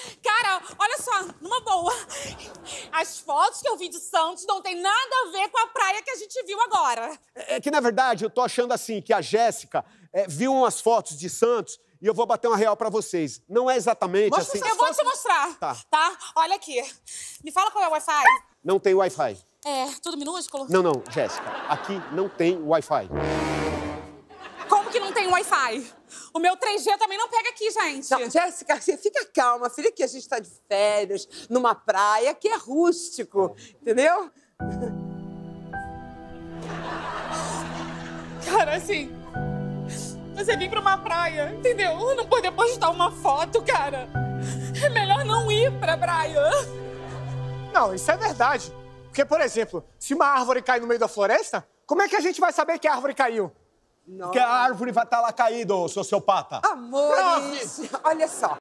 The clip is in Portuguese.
Cara, olha só, numa boa. As fotos que eu vi de Santos não tem nada a ver com a praia que a gente viu agora. É que, na verdade, eu tô achando assim, que a Jéssica viu umas fotos de Santos e eu vou bater uma real pra vocês. Não é exatamente Mostra assim... Eu vou te mostrar, tá? Olha aqui. Me fala qual é o Wi-Fi. Não tem Wi-Fi. É, tudo minúsculo? Não, Jéssica. Aqui não tem Wi-Fi. Como que não tem Wi-Fi? O meu 3G também não pega aqui, gente. Não, Jéssica, você fica calma, filha, que a gente tá de férias, numa praia que é rústico, entendeu? Cara, assim... Você vir pra uma praia, entendeu? Não poder postar uma foto, cara. É melhor não ir pra praia. Não, isso é verdade. Porque, por exemplo, se uma árvore cai no meio da floresta, como é que a gente vai saber que a árvore caiu? Porque a árvore vai estar lá caída, ô sociopata. Amores, olha só.